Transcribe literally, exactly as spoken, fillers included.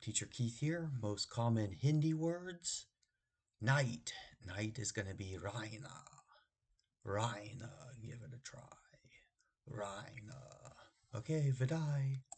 Teacher Keith here. Most common Hindi words. Night. Night is going to be Raina. Raina. Give it a try. Raina. Okay, Vidai.